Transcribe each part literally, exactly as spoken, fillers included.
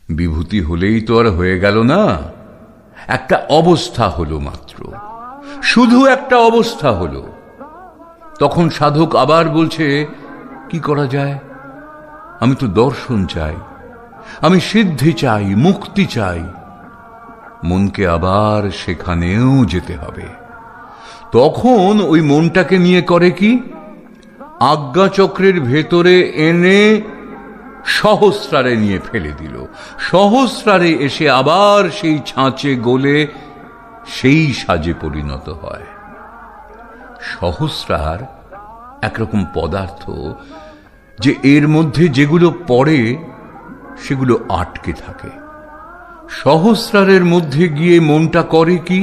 বিভূতি হলেই তো আর হয়ে গেল না, একটা অবস্থা হলো মাত্র, শুধু একটা অবস্থা হলো। তখন সাধক আবার বলছে, কি করা যায়? আমি তো দর্শন চাই, আমি সিদ্ধি চাই, মুক্তি চাই। মনকে আবার সেখানেও যেতে হবে। তখন ওই মনটাকে নিয়ে করে কি, আজ্ঞাচক্রের ভেতরে এনে সহস্রারে নিয়ে ফেলে দিল। সহস্রারে এসে আবার সেই ছাঁচে গলে সেই সাজে পরিণত হয়। সহস্রার একরকম পদার্থ যে এর মধ্যে যেগুলো পড়ে সেগুলো আটকে থাকে। সহস্রারের মধ্যে গিয়ে মনটা করে কি,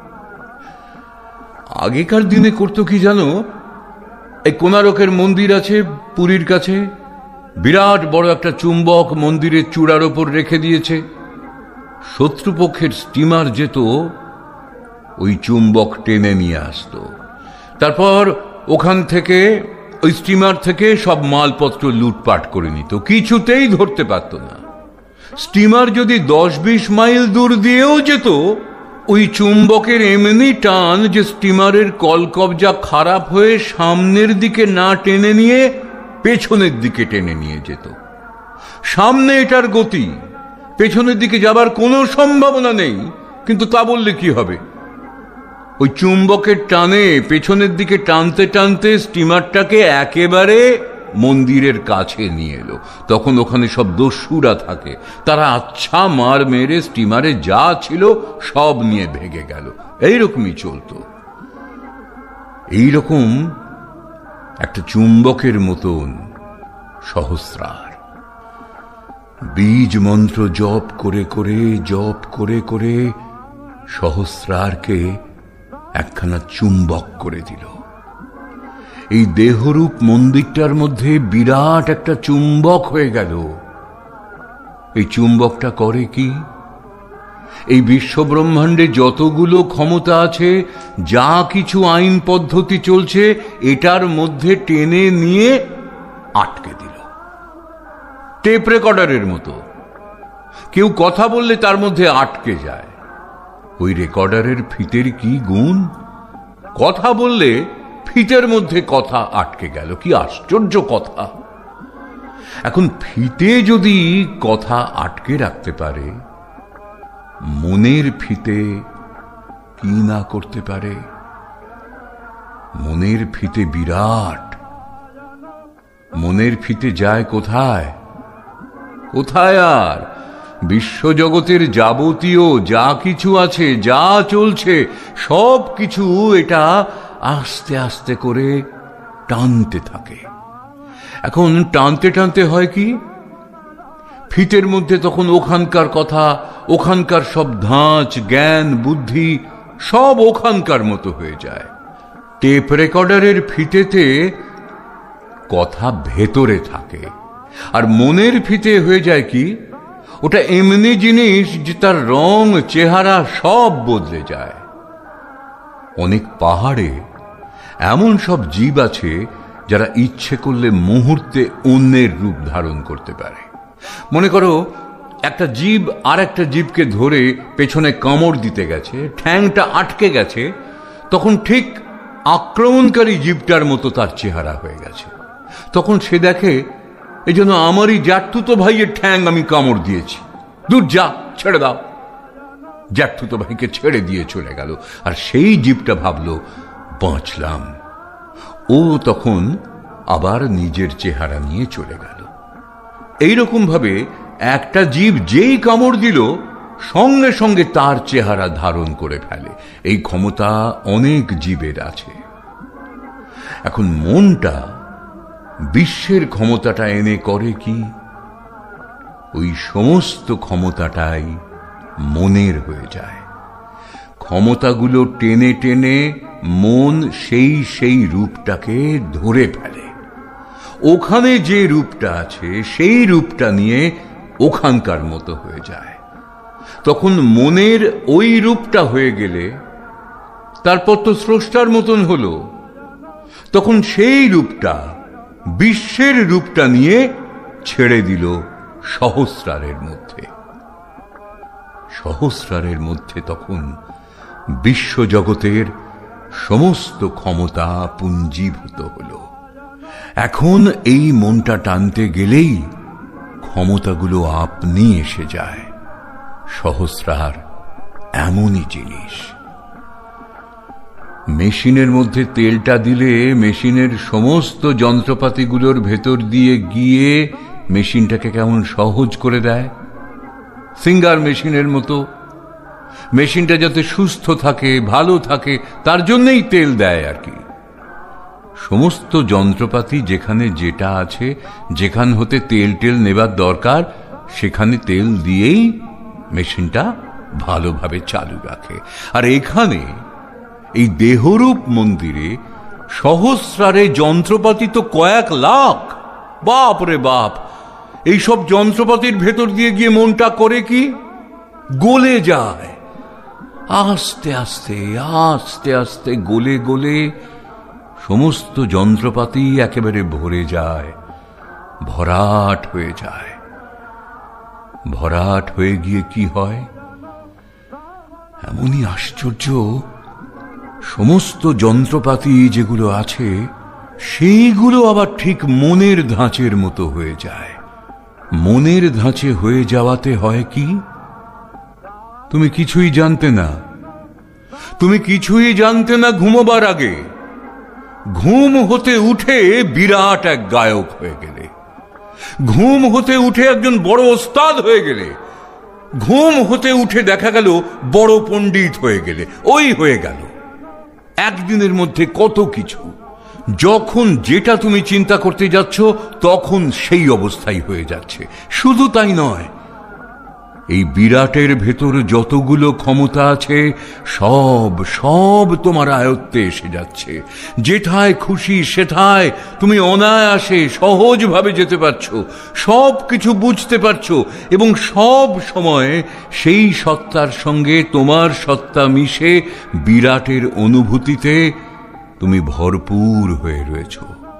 আগেকার দিনে করতো কি জানো, এই কোণারকের মন্দির আছে পুরীর কাছে, বিরাট বড় একটা চুম্বক মন্দিরের চূড়ার ওপর রেখে দিয়েছে। শত্রুপক্ষের স্টিমার যেত, ওই চুম্বক টেনে নিয়ে আসতো, তারপর ওখান থেকে ওই স্টিমার থেকে সব মালপত্র লুটপাট করে নিত, কিছুতেই ধরতে পারত না। স্টিমার যদি দশ বিশ মাইল দূর দিয়েও যেত, ওই চুম্বকের এমনি টান যে স্টিমারের কলকবজা খারাপ হয়ে সামনের দিকে না টেনে নিয়ে পেছনের দিকে টেনে নিয়ে যেত। সামনে এটার গতি, পেছনের দিকে যাবার কোনো সম্ভাবনা নেই, কিন্তু তা বললে কি হবে? ওই চুম্বকের টানে পেছনের দিকে টানতে টানতে স্টিমারটাকে একেবারে মন্দিরের কাছে নিয়ে এলো। তখন ওখানে সব দস্যুরা থাকে, তারা আচ্ছা মার মেরে স্টিমারে যা ছিল সব নিয়ে ভেগে গেল। এইরকমই চলতো। এইরকম একটা চুম্বকের মতন সহস্রার। বীজ মন্ত্র জপ করে করে জপ করে করে সহস্রারকে একখানা চুম্বক করে দিল। এই দেহরূপ মন্দিরটার মধ্যে বিরাট একটা চুম্বক হয়ে গেল। এই চুম্বকটা করে কি, এই বিশ্ব ব্রহ্মাণ্ডে যতগুলো ক্ষমতা আছে, যা কিছু আইন পদ্ধতি চলছে, এটার মধ্যে টেনে নিয়ে আটকে দিল। টেপ রেকর্ডারের মতো কেউ কথা বললে তার মধ্যে আটকে যায়। ওই রেকর্ডারের ফিতের কি গুণ, কথা বললে ফিতের মধ্যে কথা আটকে গেল। কি আশ্চর্য কথা! এখন ফিতে যদি কথা আটকে রাখতে পারে, মনের ফিতে কি না করতে পারে? মনের ফিতে বিরাট। মনের ফিতে যায় কোথায়? কোথায় আর? বিশ্বজগতের যাবতীয় যা কিছু আছে, যা চলছে, সব কিছু এটা আস্তে আস্তে করে টানতে থাকে। এখন টানতে টানতে হয় কি, ফিতের মধ্যে তখন ওখানকার কথা, ওখানকার সব ধাঁচ, জ্ঞান, বুদ্ধি সব ওখানকার মতো হয়ে যায়। টেপ রেকর্ডারের ফিতেতে কথা ভেতরে থাকে, আর মনের ফিতে হয়ে যায় কি, ওটা এমনি জিনিস যে তার রং, চেহারা সব বদলে যায়। অনেক পাহাড়ে এমন সব জীব আছে যারা ইচ্ছে করলে মুহূর্তে অন্যের রূপ ধারণ করতে পারে। মনে করো একটা জীব আর একটা জীবকে ধরে পেছনে কামড় দিতে গেছে, ঠ্যাংটা আটকে গেছে, তখন ঠিক আক্রমণকারী জীবটার মতো তার চেহারা হয়ে গেছে। তখন সে দেখে, এই জন্য আমারই জ্যাঠতুতো ভাইয়ের ঠ্যাং আমি কামড় দিয়েছি, দূর যা, ছেড়ে দাও। জ্যাঠতুতো ভাইকে ছেড়ে দিয়ে চলে গেল। আর সেই জীবটা ভাবলো বাঁচলাম। ও তখন আবার নিজের চেহারা নিয়ে চলে গেল। এইরকম ভাবে একটা জীব যেই কামড় দিল, সঙ্গে সঙ্গে তার চেহারা ধারণ করে ফেলে। এই ক্ষমতা অনেক জীবের আছে। এখন মনটা বিশ্বের ক্ষমতাটা এনে করে কি, ওই সমস্ত ক্ষমতাটাই মনের হয়ে যায়। ক্ষমতাগুলো টেনে টেনে মন সেই সেই রূপটাকে ধরে ফেলে। ওখানে যে রূপটা আছে সেই রূপটা নিয়ে ওখানকার মতো হয়ে যায়। তখন মনের ওই রূপটা হয়ে গেলে তারপর তো স্রষ্টার মতন হলো। তখন সেই রূপটা, বিশ্বের রূপটা নিয়ে ছেড়ে দিল সহস্রারের মধ্যে। সহস্রারের মধ্যে তখন বিশ্বজগতের সমস্ত ক্ষমতা পুঞ্জীভূত হল। এখন এই মনটা টানতে গেলেই ক্ষমতাগুলো আপনি এসে যায়। সহস্রার এমনই জিনিস। মেশিনের মধ্যে তেলটা দিলে মেশিনের সমস্ত যন্ত্রপাতিগুলোর ভেতর দিয়ে গিয়ে মেশিনটাকে কেমন সহজ করে দেয়। সিঙ্গার মেশিনের মতো মেশিনটা যাতে সুস্থ থাকে, ভালো থাকে, তার জন্যই তেল দেয় আর কি। সমস্ত যন্ত্রপাতি যেখানে যেটা আছে, যেখান হতে তেল টেল নেবার দরকার, সেখানে তেল দিয়েই মেশিনটা ভালোভাবে চালু রাখে। আর এখানে এই দেহরূপ মন্দিরে সহস্রারে যন্ত্রপাতি তো কয়েক লাখ। বাপ রে বাপ! এইসব যন্ত্রপাতির ভেতর দিয়ে গিয়ে মনটা করে কি, গলে যায়। আস্তে আস্তে আস্তে আস্তে গলে গলে সমস্ত যন্ত্রপাতি একেবারে ভরে যায়, ভরাট হয়ে যায়। ভরাট হয়ে গিয়ে কি হয়? এমনই আশ্চর্য, সমস্ত যন্ত্রপাতি যেগুলো আছে সেইগুলো আবার ঠিক মনের ধাঁচের মতো হয়ে যায়। মনের ধাঁচে হয়ে যাওয়াতে হয় কি? তুমি কিছুই জানতে না, তুমি কিছুই জানতে না ঘুমোবার আগে ঘুম হতে উঠে বিরাট এক গায়ক হয়ে গেলে, ঘুম হতে উঠে একজন বড় ওস্তাদ হয়ে গেলে, ঘুম হতে উঠে দেখা গেল বড় পণ্ডিত হয়ে গেলে। ওই হয়ে গেল একদিনের মধ্যে কত কিছু। যখন যেটা তুমি চিন্তা করতে যাচ্ছ তখন সেই অবস্থাই হয়ে যাচ্ছে। শুধু তাই নয়, এই বিরাটের ভেতর যতগুলো ক্ষমতা আছে সব সব তোমার আয়ত্তে এসে যাচ্ছে। যেথায় খুশি সেথায় তুমি অনায়াসে সহজভাবে যেতে পারছো, সব কিছু বুঝতে পারছো, এবং সব সময় সেই সত্তার সঙ্গে তোমার সত্তা মিশে বিরাটের অনুভূতিতে তুমি ভরপুর হয়ে রয়েছ।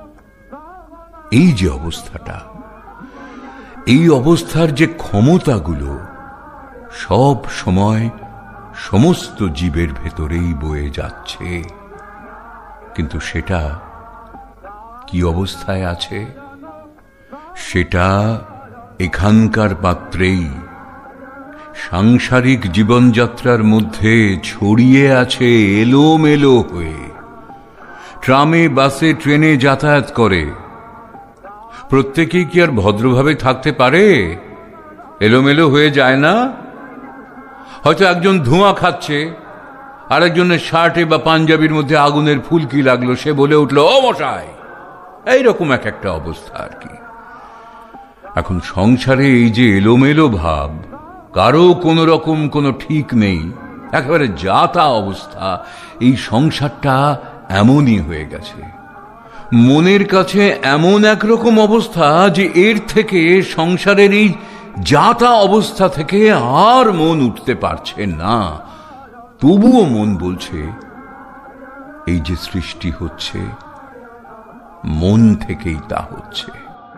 এই যে অবস্থাটা, এই অবস্থার যে ক্ষমতাগুলো সব সময় সমস্ত জীবের ভেতরেই বয়ে যাচ্ছে, কিন্তু সেটা কি অবস্থায় আছে? সেটা এখানকার পাত্রেই সাংসারিক জীবনযাত্রার মধ্যে ছড়িয়ে আছে এলোমেলো হয়ে। ট্রামে, বাসে, ট্রেনে যাতায়াত করে প্রত্যেকেই কি আর ভদ্রভাবে থাকতে পারে? এলোমেলো হয়ে যায় না? হয়তো একজন ধোঁয়া খাচ্ছে, আর একজনের শার্টে বা পাঞ্জাবির মধ্যে আগুনের ফুলকি লাগলো, সে বলে উঠলো, ও মশাই! এইরকম এক একটা অবস্থা আর কি। এখন সংসারে এই যে এলোমেলো ভাব, কারো কোনো রকম কোনো ঠিক নেই, একেবারে যা তা অবস্থা, এই সংসারটা এমনই হয়ে গেছে। মনের কাছে এমন একরকম অবস্থা যে এর থেকে, সংসারের এই যাতা অবস্থা থেকে আর মন উঠতে পারছে না। তবুও মন বলছে এই যে সৃষ্টি হচ্ছে, মন থেকেই তা হচ্ছে।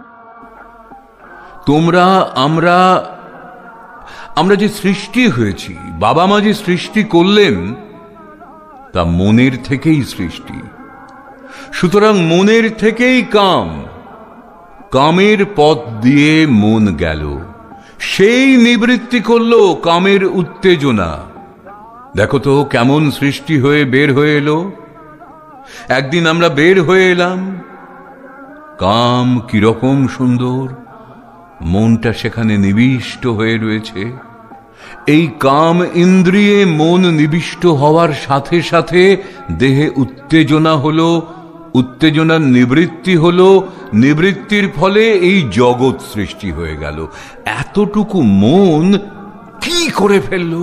তোমরা, আমরা আমরা যে সৃষ্টি হয়েছি, বাবা মা যে সৃষ্টি করলেন, তা মনের থেকেই সৃষ্টি। সুতরাং মনের থেকেই কাম, কামের পথ দিয়ে মন গেল, সেই নিবৃত্তি করল কামের উত্তেজনা। দেখো তো কেমন সৃষ্টি হয়ে বের হয়ে এলো। একদিন আমরা বের হয়ে এলাম, কাম কিরকম সুন্দর, মনটা সেখানে নিবিষ্ট হয়ে রয়েছে। এই কাম ইন্দ্রিয়ে মন নিবিষ্ট হওয়ার সাথে সাথে দেহে উত্তেজনা হলো, উত্তেজনার নিবৃত্তি হলো, নিবৃত্তির ফলে এই জগৎ সৃষ্টি হয়ে গেল। এতটুকু মন কি করে ফেলল?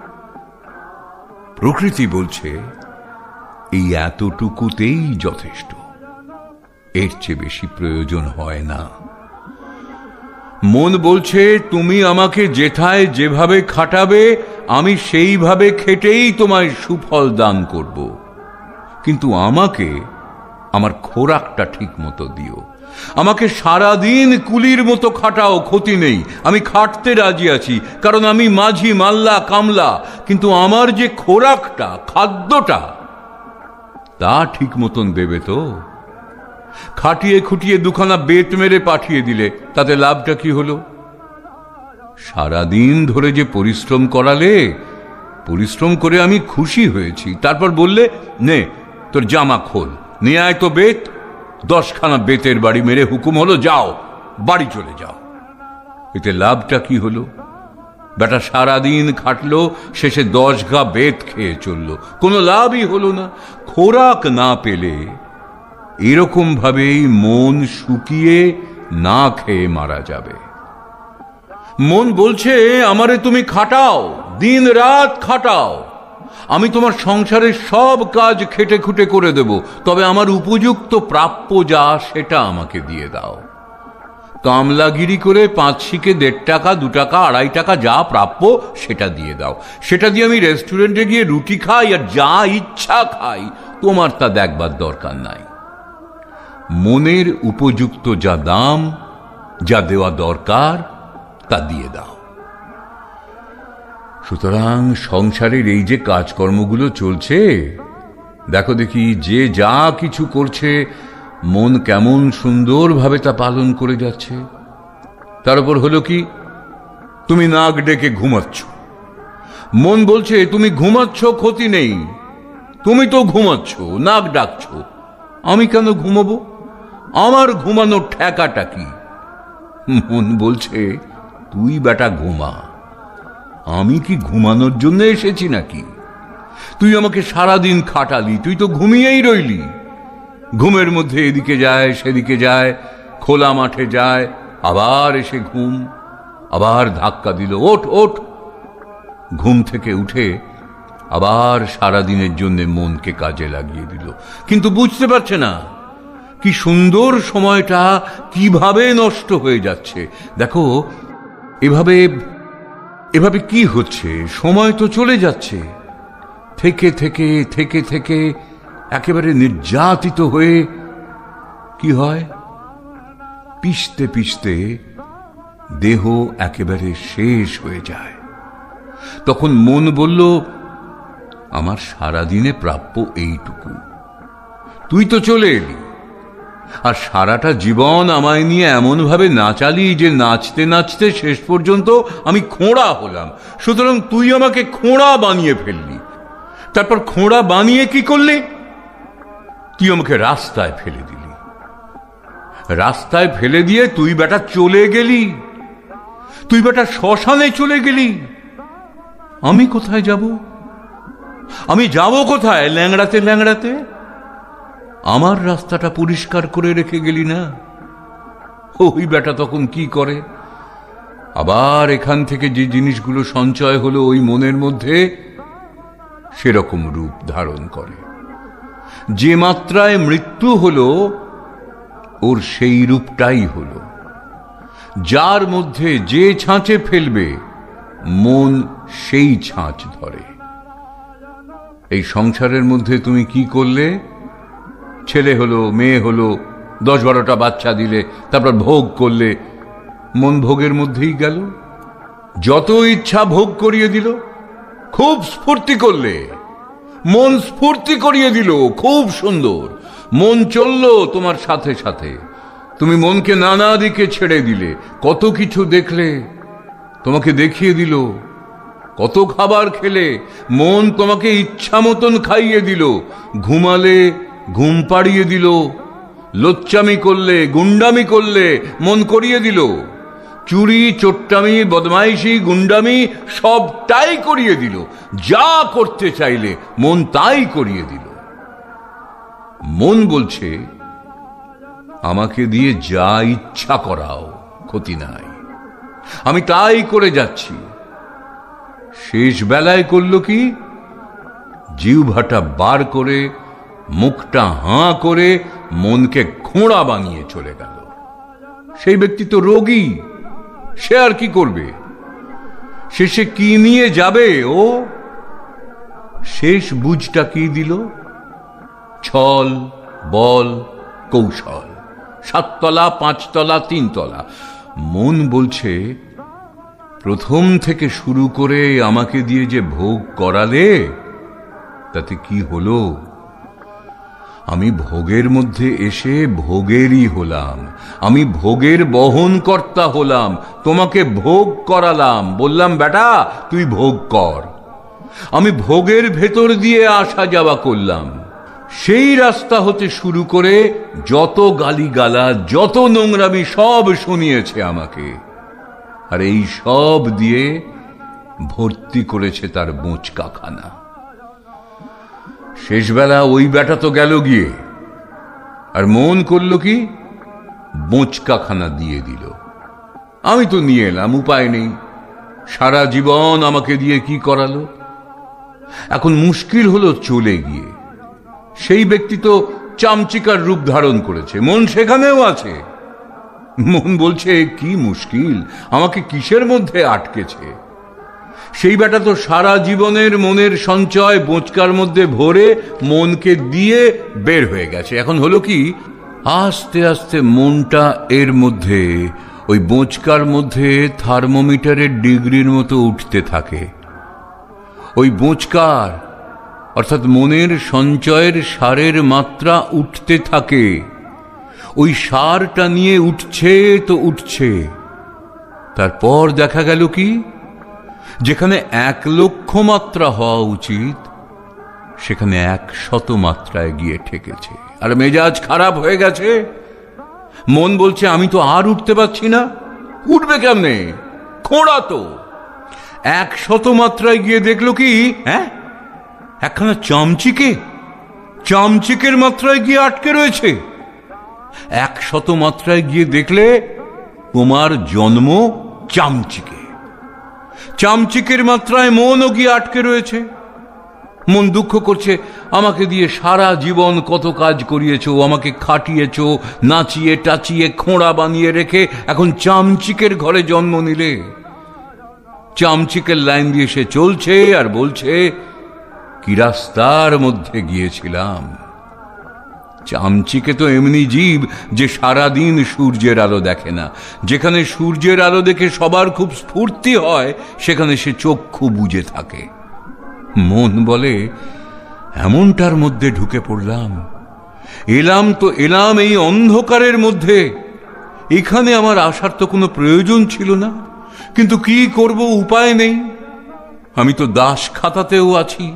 প্রকৃতি বলছে এই এতটুকুতেই যথেষ্ট, এর চেয়ে বেশি প্রয়োজন হয় না। মন বলছে তুমি আমাকে যেথায় যেভাবে খাটাবে আমি সেইভাবে খেটেই তোমায় সুফল দান করব, কিন্তু আমাকে আমার খোরাকটা ঠিক মতো দিও। আমাকে সারাদিন কুলির মতো খাটাও, ক্ষতি নেই, আমি খাটতে রাজি আছি, কারণ আমি মাঝি, মাল্লা, কামলা। কিন্তু আমার যে খোরাকটা, খাদ্যটা, তা ঠিক মতন দেবে তো? খাটিয়ে খুটিয়ে দুখানা বেত মেরে পাঠিয়ে দিলে তাতে লাভটা কি হলো? সারাদিন ধরে যে পরিশ্রম করালে, পরিশ্রম করে আমি খুশি হয়েছি, তারপর বললে নে তোর জামা খোল, নিয়ে আয় তো বেত। দশখানা বেতের বাড়ি মেরে হুকুম হলো যাও, বাড়ি চলে যাও। এতে লাভটা কি হলো? বেটা সারাদিন খাটলো, শেষে দশ গা বেত খেয়ে চলল, কোনো লাভই হলো না। খোরাক না পেলে এরকম ভাবেই মন শুকিয়ে না খেয়ে মারা যাবে। মন বলছে আমারে তুমি খাটাও, দিন রাত খাটাও, আমি তোমার সংসারের সব কাজ খেটে খুটে করে দেব, তবে আমার উপযুক্ত প্রাপ্য যা সেটা আমাকে দিয়ে দাও। কামলাগিরি করে পাঁচ শিকে দেড় টাকা, দু টাকা, আড়াই টাকা যা প্রাপ্য সেটা দিয়ে দাও। সেটা দিয়ে আমি রেস্টুরেন্টে গিয়ে রুটি খাই আর যা ইচ্ছা খাই, তোমার তা দেখবার দরকার নাই। মনের উপযুক্ত যা দাম, যা দেওয়া দরকার তা দিয়ে দাও। সুতরাং সংসারের এই যে কাজকর্মগুলো চলছে, দেখো দেখি যে যা কিছু করছে মন কেমন সুন্দরভাবে তা পালন করে যাচ্ছে। তার উপর হলো কি, তুমি নাক ডেকে ঘুমাচ্ছ। মন বলছে তুমি ঘুমাচ্ছ, ক্ষতি নেই, তুমি তো ঘুমাচ্ছ, নাক ডাকছ, আমি কেন ঘুমাবো? আমার ঘুমানোর ঠেকাটা কি? মন বলছে তুই বেটা ঘুমা, আমি কি ঘুমানোর জন্য এসেছি নাকি? তুই আমাকে সারাদিন খাটালি, তুই তো ঘুমিয়েই রইলি। ঘুমের মধ্যে এদিকে যায় সেদিকে যায়, খোলা মাঠে যায়, আবার এসে ঘুম, আবার ধাক্কা দিল ওঠ ওঠ। ঘুম থেকে উঠে আবার সারাদিনের জন্য মনকে কাজে লাগিয়ে দিল, কিন্তু বুঝতে পারছে না কি সুন্দর সময়টা কিভাবে নষ্ট হয়ে যাচ্ছে। দেখো এভাবে এভাবে কি হচ্ছে, সময় তো চলে যাচ্ছে, থেকে থেকে থেকে থেকে একেবারে নির্যাতিত হয়ে কি হয়, পিষতে পিষতে দেহ একেবারে শেষ হয়ে যায়। তখন মন বলল আমার সারাদিনে প্রাপ্য এইটুকু, তুই তো চলে এলি, আর সারাটা জীবন আমায় নিয়ে এমন ভাবে নাচালি যে নাচতে নাচতে শেষ পর্যন্ত আমি খোঁড়া হলাম। সুতরাং তুই আমাকে খোঁড়া বানিয়ে ফেললি। তারপর খোঁড়া বানিয়ে কি করলি? তুই আমাকে রাস্তায় ফেলে দিলি। রাস্তায় ফেলে দিয়ে তুই বেটা চলে গেলি, তুই বেটা শ্মশানে চলে গেলি। আমি কোথায় যাব? আমি যাব কোথায়? ল্যাংড়াতে ল্যাংড়াতে আমার রাস্তাটা পরিষ্কার করে রেখে গেলি না। ওই বেটা তখন কি করে, আবার এখান থেকে যে জিনিসগুলো সঞ্চয় হলো ওই মনের মধ্যে, সেরকম রূপ ধারণ করে। যে মাত্রায় মৃত্যু হলো ওর সেই রূপটাই হলো। যার মধ্যে যে ছাঁচে ফেলবে মন সেই ছাঁচ ধরে। এই সংসারের মধ্যে তুমি কি করলে? ছেলে হলো, মেয়ে হলো, দশ বারোটা বাচ্চা দিলে, তারপর ভোগ করলে, মন ভোগের মধ্যেই গেল। যত ইচ্ছা ভোগ করিয়ে দিল, খুব স্ফূর্তি করলে, মন স্ফূর্তি করিয়ে দিল, খুব সুন্দর। মন চলল তোমার সাথে সাথে, তুমি মনকে নানা দিকে ছেড়ে দিলে, কত কিছু দেখলে, তোমাকে দেখিয়ে দিল। কত খাবার খেলে, মন তোমাকে ইচ্ছা মতন খাইয়ে দিল। ঘুমালে, ঘুম পাড়িয়ে দিল। লোচ্চামি করলে, গুন্ডামি করলে, মন করিয়ে দিল। চুরি, চোট্টামি, বদমাইশি, গুন্ডামি সবটাই করিয়ে দিল। যা করতে চাইলে মন তাই করিয়ে দিল। মন বলছে আমাকে দিয়ে যা ইচ্ছা করাও, ক্ষতি নাই, আমি তাই করে যাচ্ছি। শেষ বেলায় করল কি? জিহ্বাটা বার করে, মুখটা হাঁ করে মনকে খোঁড়া বানিয়ে চলে গেল। সেই ব্যক্তি তো রোগী, সে আর কি করবে? শেষে কি নিয়ে যাবে ও? শেষ বুঝটা কি দিল? ছল, বল, কৌশল, সাততলা, পাঁচতলা, তিনতলা। মন বলছে, প্রথম থেকে শুরু করে আমাকে দিয়ে যে ভোগ করালে, তাতে কি হলো? আমি ভোগের মধ্যে এসে ভোগেরই হলাম, আমি ভোগের বহনকর্তা হলাম। তোমাকে ভোগ করালাম, বললাম বেটা তুই ভোগ কর। আমি ভোগের ভেতর দিয়ে আসা যাওয়া করলাম। সেই রাস্তা হতে শুরু করে যত গালিগালা, যত নোংরামি সব শুনিয়েছে আমাকে, আর এই সব দিয়ে ভর্তি করেছে তার বোঁচকাখানা। শেষবেলা ওই বেটা তো গেল গিয়ে, আর মন করল কি, বোঁচকাখানা দিয়ে দিল। আমি তো নিয়ে এলাম, উপায় নেই। সারা জীবন আমাকে দিয়ে কি করালো। এখন মুশকিল হলো চলে গিয়ে। সেই ব্যক্তি তো চামচিকার রূপ ধারণ করেছে, মন সেখানেও আছে। মন বলছে কি মুশকিল, আমাকে কিসের মধ্যে আটকেছে। সেই বেটা তো সারা জীবনের মনের সঞ্চয় বোঁচকার মধ্যে ভরে মনকে দিয়ে বের হয়ে গেছে। এখন হলো কি, আস্তে আস্তে মনটা এর মধ্যে, ওই বোঁচকার মধ্যে থার্মোমিটারের ডিগ্রির মতো উঠতে থাকে। ওই বোঁচকার অর্থাৎ মনের সঞ্চয়ের সারের মাত্রা উঠতে থাকে। ওই সারটা নিয়ে উঠছে তো উঠছে। তারপর দেখা গেল কি, যেখানে এক লক্ষ মাত্রা হওয়া উচিত, সেখানে এক শত মাত্রায় গিয়ে ঠেকেছে। আর মেজাজ খারাপ হয়ে গেছে। মন বলছে আমি তো আর উঠতে পারছি না। উঠবে কেমনে, খোঁড়া তো। এক শত মাত্রায় গিয়ে দেখলো কি, হ্যাঁ একখানা চামচিকে, চামচিকের মাত্রায় গিয়ে আটকে রয়েছে। এক শত মাত্রায় গিয়ে দেখলে তোমার জন্ম চামচিকে, চামচিকের মাত্রায় মনও গিয়ে আটকে রয়েছে। মন দুঃখ করছে, আমাকে দিয়ে সারা জীবন কত কাজ করিয়েছো, আমাকে খাটিয়েছো, নাচিয়ে টাচিয়ে খোঁড়া বানিয়ে রেখে এখন চামচিকের ঘরে জন্ম নিলে। চামচিকের লাইন দিয়ে সে চলছে আর বলছে, কি রাস্তার মধ্যে গিয়েছিলাম। চামচিকে তো এমনি জীব যে সারাদিন সূর্যের আলো দেখে না। যেখানে সূর্যের আলো দেখে সবার খুব স্ফূর্তি হয়, সেখানে সে চক্ষু বুজে থাকে। মন বলে, এমনটার মধ্যে ঢুকে পড়লাম। এলাম তো এলাম এই অন্ধকারের মধ্যে। এখানে আমার আসার তো কোনো প্রয়োজন ছিল না, কিন্তু কি করব, উপায় নেই। আমি তো দাস খাতাতেও আছি।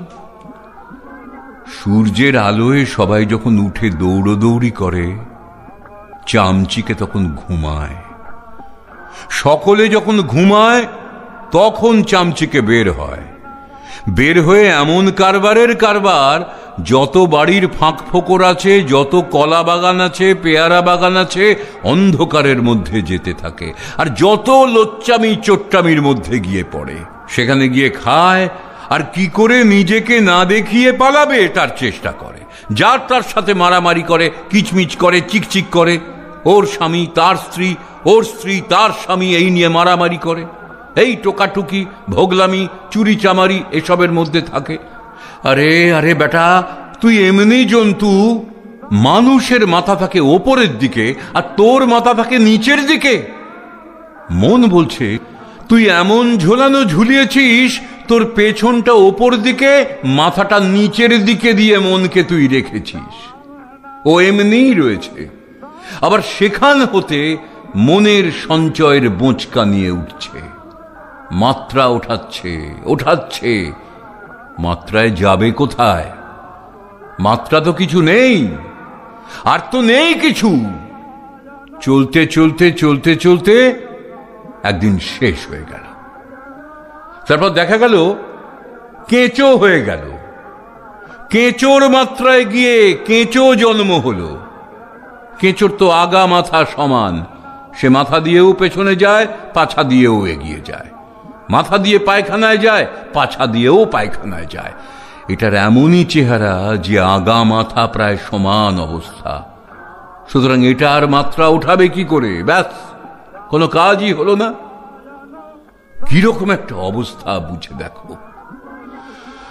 সূর্যের আলোয় সবাই যখন উঠে দৌড়দৌড়ি করে, চামচিকে তখন ঘুমায়। সকলে যখন ঘুমায়, তখন চামচিকে বের হয়। বের হয়ে এমন কারবারের কারবার, যত বাড়ির ফাঁক ফোকর আছে, যত কলা বাগান আছে, পেয়ারা বাগান আছে, অন্ধকারের মধ্যে যেতে থাকে। আর যত লোচ্চামি চোট্টামির মধ্যে গিয়ে পড়ে, সেখানে গিয়ে খায়। আর কি করে নিজেকে না দেখিয়ে পালাবে তার চেষ্টা করে। যার তার সাথে মারামারি করে, কিচমিচ করে, চিকচিক করে। ওর স্বামী তার স্ত্রী, ওর স্ত্রী তার স্বামী, এই নিয়ে মারামারি করে। এই টোকাটুকি, ভোগলামি, চুরি চামারি এসবের মধ্যে থাকে। আরে আরে বেটা, তুই এমনি জন্তু। মানুষের মাথা থাকে ওপরের দিকে, আর তোর মাথা থাকে নিচের দিকে। মন বলছে, তুই এমন ঝোলানো ঝুলিয়েছিস, তোর পেছনটা ওপর দিকে, মাথাটা নিচের দিকে দিয়ে মনকে তুই রেখেছিস। ও এমনিই রয়েছে। আবার সেখান হতে মনের সঞ্চয়ের বোঁচকা নিয়ে উঠছে, মাত্রা ওঠাচ্ছে ওঠাচ্ছে। মাত্রায় যাবে কোথায়? মাত্রা তো কিছু নেই, আর তো নেই কিছু। চলতে চলতে চলতে চলতে একদিন শেষ হয়ে গেল। তারপর দেখা গেল কেঁচো হয়ে গেল। কেঁচোর মাত্রায় গিয়ে কেঁচো জন্ম হলো। কেঁচোর তো আগা মাথা সমান, সে মাথা দিয়েও পেছনে যায়, পাছা দিয়েও এগিয়ে যায়। মাথা দিয়ে পায়খানায় যায়, পাছা দিয়েও পায়খানায় যায়। এটার এমনই চেহারা যে আগা মাথা প্রায় সমান অবস্থা। সুতরাং এটা আর মাত্রা উঠাবে কি করে? ব্যাস, কোনো কাজই হলো না। কিরকম একটা অবস্থা বুঝে দেখো।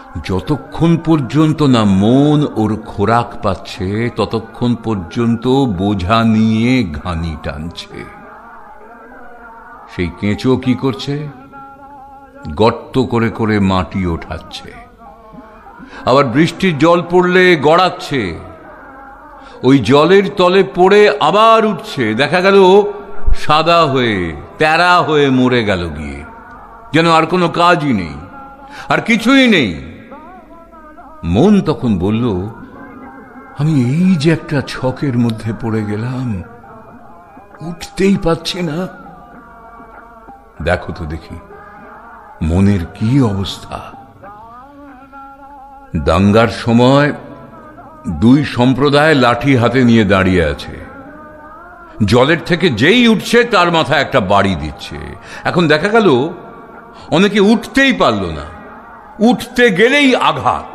যতক্ষণ পর্যন্ত না মন ওর খোরাক পাচ্ছে ততক্ষণ পর্যন্ত বোঝা নিয়ে ঘানি টানছে। সেই কেঁচো কি করছে? গর্ত করে করে মাটি ওঠাচ্ছে, আবার বৃষ্টির জল পড়লে গড়াচ্ছে, ওই জলের তলে পড়ে আবার উঠছে, দেখা গেল সাদা হয়ে তেরা হয়ে মরে গেল গিয়ে, যেন আর কোনো কাজই নেই, আর কিছুই নেই। মন তখন বলল, আমি এই যে একটা ছকের মধ্যে পড়ে গেলাম, উঠতেই পাচ্ছি না। দেখো তো দেখি মনের কি অবস্থা। দাঙ্গার সময় দুই সম্প্রদায় লাঠি হাতে নিয়ে দাঁড়িয়ে আছে, জলের থেকে যেই উঠছে তার মাথায় একটা বাড়ি দিচ্ছে। এখন দেখা গেল অনেকে উঠতেই পারল না, উঠতে গেলেই আঘাত।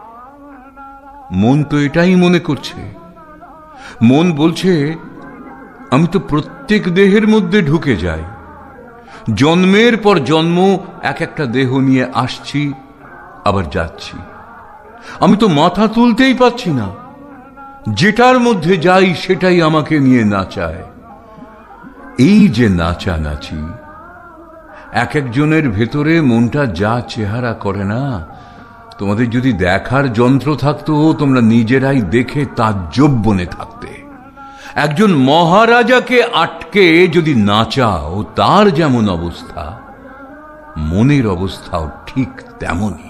মন তো এটাই মনে করছে। মন বলছে, আমি তো প্রত্যেক দেহের মধ্যে ঢুকে যাই, জন্মের পর জন্ম এক একটা দেহ নিয়ে আসছি আবার যাচ্ছি, আমি তো মাথা তুলতেই পাচ্ছি না, যেটার মধ্যে যাই সেটাই আমাকে নিয়ে নাচায়। এই যে নাচানাচি, এক একজনের ভেতরে মনটা যা চেহারা করে না, তোমাদের যদি দেখার যন্ত্র থাকতো তোমরা নিজেরাই দেখে তাজ্জব বনে থাকতে। একজন মহারাজাকে আটকে যদি নাচাও তার যেমন অবস্থা, মনের অবস্থাও ঠিক তেমনই।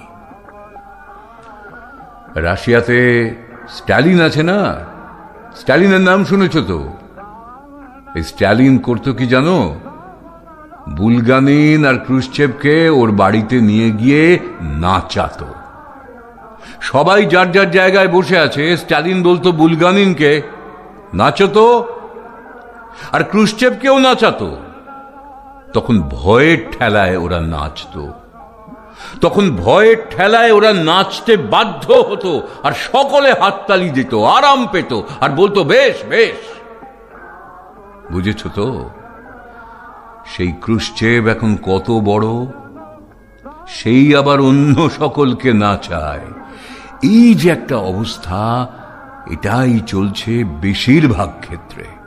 রাশিয়াতে স্ট্যালিন আছে না, স্ট্যালিনের নাম শুনেছ তো? এই স্ট্যালিন করতো কি জানো? বুলগানিন আর ক্রুশ্চেভকে ওর বাড়িতে নিয়ে গিয়ে নাচাতো। সবাই যার যার জায়গায় বসে আছে, স্ট্যালিন বলতো বুলগানিনকে, নাচতো, আর ক্রুশ্চেভকেও নাচাতো। তখন ভয়ের ঠেলায় ওরা নাচতো, তখন ভয়ের ঠেলায় ওরা নাচতে বাধ্য হতো, আর সকলে হাততালি দিত, আরাম পেত, আর বলতো বেশ বেশ। বুঝেছ তো? সেই ক্রুশ্চেভ এখন কত বড়, সেই আবার অন্য সকলকে নাচায়। এই যে একটা অবস্থা, এটাই চলছে বেশিরভাগ ক্ষেত্রে।